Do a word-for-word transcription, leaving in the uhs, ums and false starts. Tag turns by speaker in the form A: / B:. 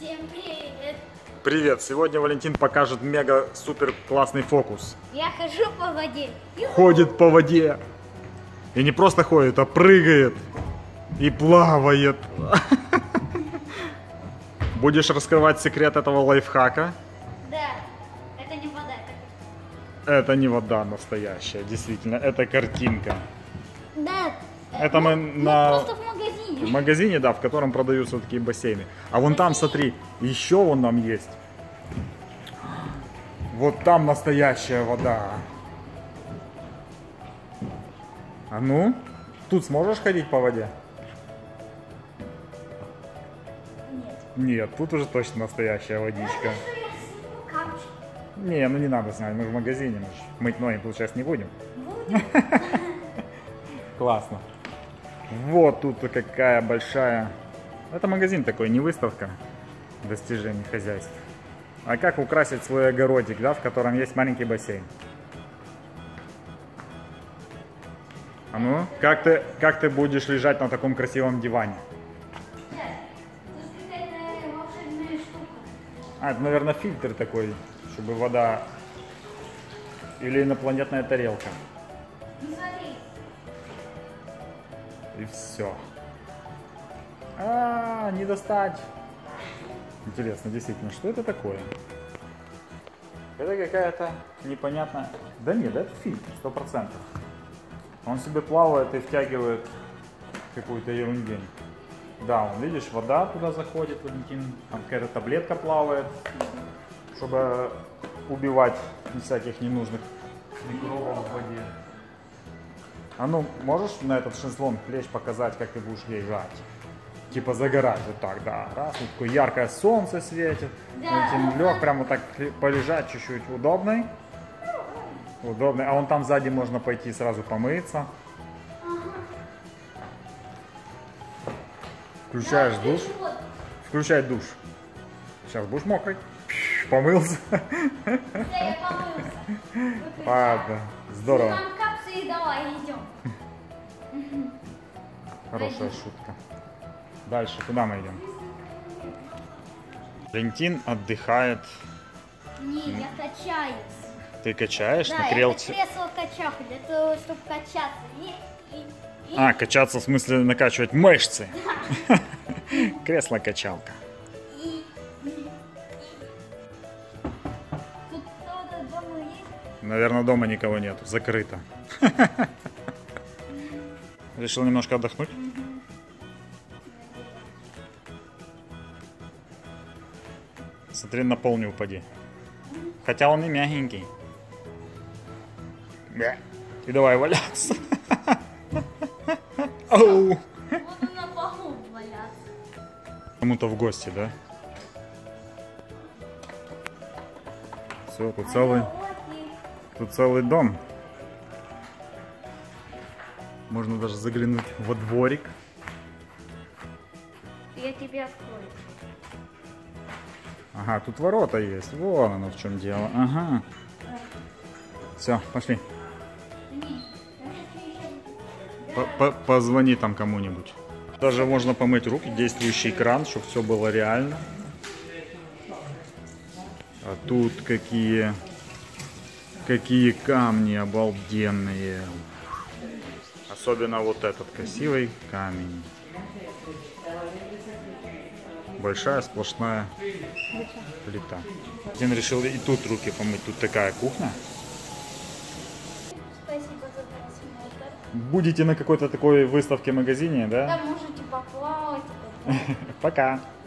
A: Всем привет!
B: Привет! Сегодня Валентин покажет мега супер классный фокус.
A: Я хожу по воде.
B: Ходит по воде. И не просто ходит, а прыгает. И плавает. Будешь раскрывать секрет этого лайфхака?
A: Да, это не вода. Это,
B: это не вода настоящая, действительно, это картинка.
A: да,
B: это мы, мы на...
A: просто в магазине.
B: В магазине, да, в котором продаются такие бассейны. А вон там, смотри, еще вон нам есть. Вот там настоящая вода. А ну, тут сможешь ходить по воде?
A: Нет.
B: Нет, тут уже точно настоящая водичка. Не, ну не надо знать, мы в магазине, мы ж мыть ноги тут сейчас не будем.
A: Будем.
B: Классно. Вот тут какая большая. Это магазин такой, не выставка достижений хозяйства. А как украсить свой огородик, да, в котором есть маленький бассейн. А ну, как ты, как ты будешь лежать на таком красивом диване? А, это, наверное, фильтр такой, чтобы вода... Или инопланетная тарелка. И все. А, не достать. Интересно, действительно, что это такое? Это какая-то непонятная... Да нет, это фильтр, сто процентов. Он себе плавает и втягивает какую-то ерунду. Да, вон, видишь, вода туда заходит, Валентин. Там какая-то таблетка плавает, чтобы убивать всяких ненужных микробов в воде. А ну, можешь на этот шезлонг лечь, показать, как ты будешь лежать? Типа загорать вот так, да. Раз, вот такое яркое солнце светит. Валентин лег, прям вот так полежать чуть-чуть удобный. Удобный. А вон там сзади можно пойти сразу помыться. Включаешь душ. Включай душ. Сейчас будешь мокрый. Помылся.
A: Да, я помылся.
B: Ладно, здорово.
A: И давай идем.
B: Хорошая шутка. Дальше, куда мы идем? Валентин отдыхает.
A: Не, я качаюсь.
B: Ты качаешь?
A: Да,
B: на
A: это
B: крелте?
A: кресло-качалка, для того, чтобы качаться. И, и, и...
B: А, качаться в смысле накачивать мышцы.
A: Да.
B: Кресло-качалка.
A: И, и, и. Тут кто-то дома есть?
B: Наверное, дома никого нету, закрыто. Решил немножко отдохнуть? Смотри, на пол не упади. Хотя он и мягенький. И давай валяться. Оу.
A: Буду на полу валяться.
B: Кому-то в гости, да? Все, тут целый, тут целый дом. Можно даже заглянуть во дворик.
A: Я тебе открою.
B: Ага, тут ворота есть. Вон оно в чем дело. Ага. Все, пошли. Позвони там кому-нибудь. Даже можно помыть руки, действующий кран, чтобы все было реально. А тут какие, какие камни обалденные. Особенно вот этот красивый камень. Большая сплошная плита. Один решил и тут руки помыть. Тут такая кухня.
A: Спасибо за просмотр.
B: Будете на какой-то такой выставке-магазине, да?
A: Да, можете поплавать.
B: Пока.